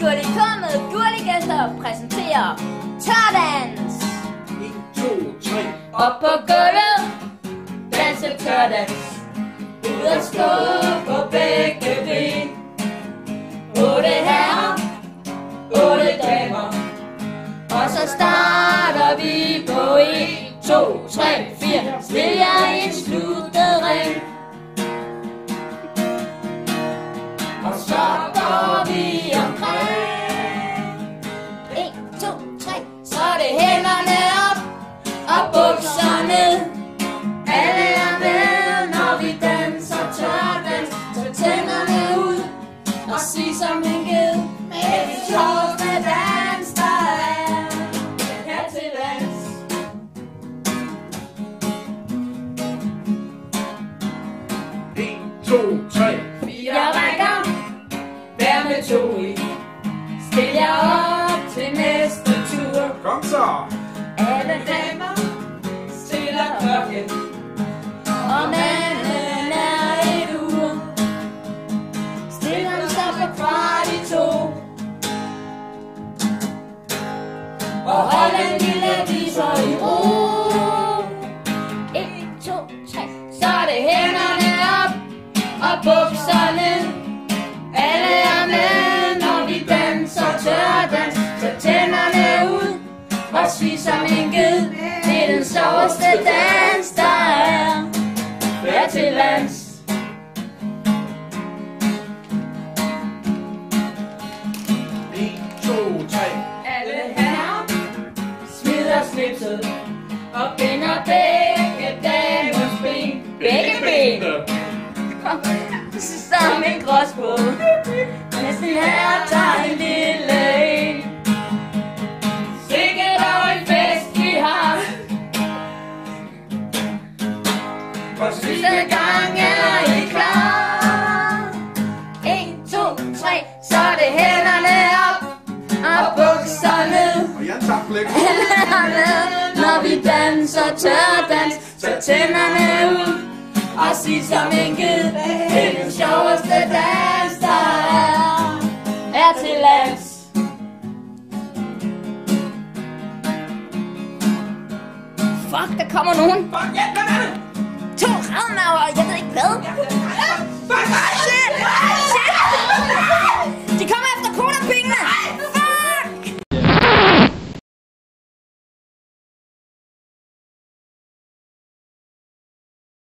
Gurli kommet, Gurli-gæster præsenterer tørdans. 1, 2, 3. Op på gulvet, danse tørdans. Ud at stå på begge ben. 8 herrer, 8 damer. Og så starter vi på 1, 2, 3, 4. Stil jer i en sluttet ring. Og så går vi omkring. 1, 2, 3. Så er det hænderne op og bukser ned. Alle er med, når vi danser tørdans. Så tænderne ud og sig som en ged. Med det sjoveste dans, der er her til lands. En, to, tre. 4 rækker, hver med 2 i. Stil jer op til næste tur. Kom så. Alle damer stiller klokken, og manden er et ur. Stiller du så på 1:15. Og hold en lille viser i ro. 1, 2, 3. Så er det hænderne op og bukser ned. Alle er med, når vi danser tørdans. Så tænderne ud og sig som en ged. Det er den sjoveste dans, der er her til lands. En, to, tre. Alle herrer smider slipset og binder begge damers ben. Begge ben som en gråsbåd. Næsten her tager en lille en. Sikke dog en fest vi har. For Sidste gang er I klar. 1, 2, 3. Så er det hænderne op og bukser ned. Og jeg tager blik. Alle er med, når vi danser tørdans. Så tænderne ud og sig som en ged. Det er den sjoveste dans, der er her til lands. Fuck, der kommer nogen. Fuck, ja, hvad er det? 2 ravnavler, jeg ved ikke hvad.